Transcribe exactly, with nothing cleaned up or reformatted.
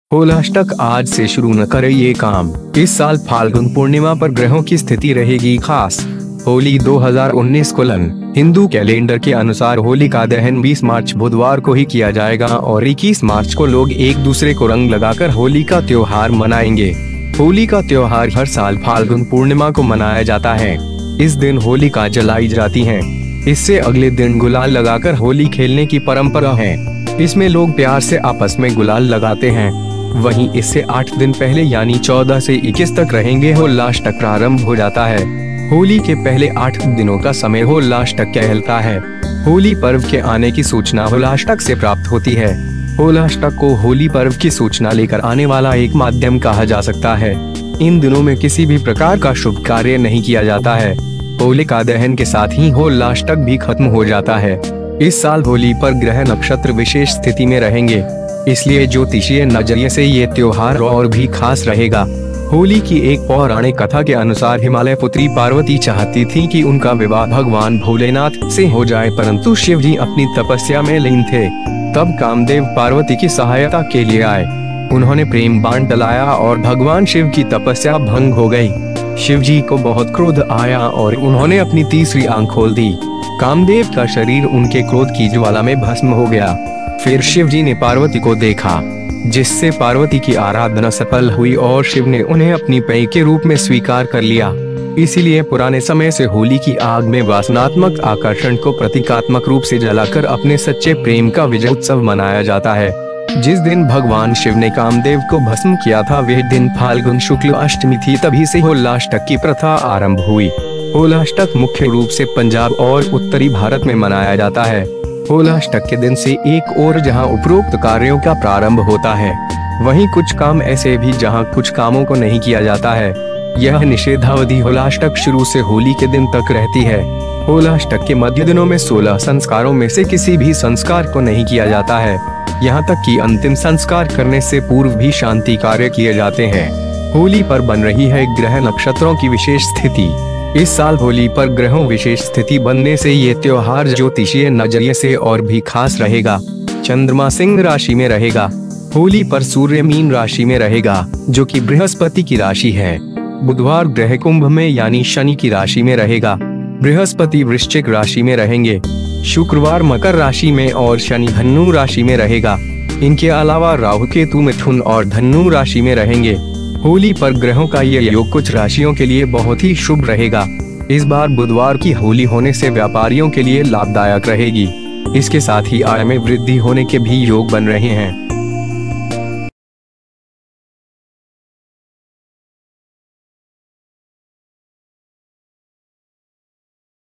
होलाष्टक आज से शुरू न करे ये काम। इस साल फाल्गुन पूर्णिमा पर ग्रहों की स्थिति रहेगी खास। होली दो हज़ार उन्नीस कोलन हिंदू कैलेंडर के अनुसार होली का दहन बीस मार्च बुधवार को ही किया जाएगा और इक्कीस मार्च को लोग एक दूसरे को रंग लगाकर होली का त्योहार मनाएंगे। होली का त्योहार हर साल फाल्गुन पूर्णिमा को मनाया जाता है। इस दिन होलिका जलाई जाती है। इससे अगले दिन गुलाल लगाकर होली खेलने की परंपरा है। इसमें लोग प्यार से आपस में गुलाल लगाते हैं। वहीं इससे आठ दिन पहले यानी चौदह से इक्कीस तक रहेंगे होलाष्टक प्रारंभ हो जाता है। होली के पहले आठ दिनों का समय होलाष्टक कहलाता है। होली पर्व के आने की सूचना होलाष्टक से प्राप्त होती है। होलाष्टक को होली पर्व की सूचना लेकर आने वाला एक माध्यम कहा जा सकता है। इन दिनों में किसी भी प्रकार का शुभ कार्य नहीं किया जाता है। होलिका दहन के साथ ही होलाष्टक भी खत्म हो जाता है। इस साल होली पर ग्रह नक्षत्र विशेष स्थिति में रहेंगे, इसलिए ज्योतिषीय नजरिए से ये त्योहार और भी खास रहेगा। होली की एक पौराणिक कथा के अनुसार हिमालय पुत्री पार्वती चाहती थी कि उनका विवाह भगवान भोलेनाथ से हो जाए, परंतु शिव जी अपनी तपस्या में लीन थे। तब कामदेव पार्वती की सहायता के लिए आए। उन्होंने प्रेम बाण डलाया और भगवान शिव की तपस्या भंग हो गई। शिव जी को बहुत क्रोध आया और उन्होंने अपनी तीसरी आंख खोल दी। कामदेव का शरीर उनके क्रोध की ज्वाला में भस्म हो गया। फिर शिव जी ने पार्वती को देखा, जिससे पार्वती की आराधना सफल हुई और शिव ने उन्हें अपनी पत्नी के रूप में स्वीकार कर लिया। इसीलिए पुराने समय से होली की आग में वासनात्मक आकर्षण को प्रतीकात्मक रूप से जलाकर अपने सच्चे प्रेम का विजय उत्सव मनाया जाता है। जिस दिन भगवान शिव ने कामदेव को भस्म किया था वह दिन फाल्गुन शुक्ल अष्टमी थी। तभी से होलाष्टक की प्रथा आरंभ हुई। होलाष्टक मुख्य रूप से पंजाब और उत्तरी भारत में मनाया जाता है। होलाष्टक के दिन से एक और जहां उपरोक्त कार्यों का प्रारंभ होता है, वहीं कुछ काम ऐसे भी जहां कुछ कामों को नहीं किया जाता है। यह निषेधावधि होलाष्टक शुरू से होली के दिन तक रहती है। होलाष्टक के मध्य दिनों में सोलह संस्कारों में से किसी भी संस्कार को नहीं किया जाता है। यहाँ तक कि अंतिम संस्कार करने से पूर्व भी शांति कार्य किए जाते हैं। होली पर बन रही है ग्रह नक्षत्रों की विशेष स्थिति। इस साल होली पर ग्रहों विशेष स्थिति बनने से ये त्योहार ज्योतिषीय नजरिए से और भी खास रहेगा। चंद्रमा सिंह राशि में रहेगा। होली पर सूर्य मीन राशि में रहेगा, जो कि बृहस्पति की राशि है। बुधवार ग्रह कुंभ में यानी शनि की राशि में रहेगा। बृहस्पति वृश्चिक राशि में रहेंगे। शुक्रवार मकर राशि में और शनि धनु राशि में रहेगा। इनके अलावा राहु केतु मिथुन और धनु राशि में रहेंगे। होली पर ग्रहों का ये योग कुछ राशियों के लिए बहुत ही शुभ रहेगा। इस बार बुधवार की होली होने से व्यापारियों के लिए लाभदायक रहेगी। इसके साथ ही आय में वृद्धि होने के भी योग बन रहे हैं।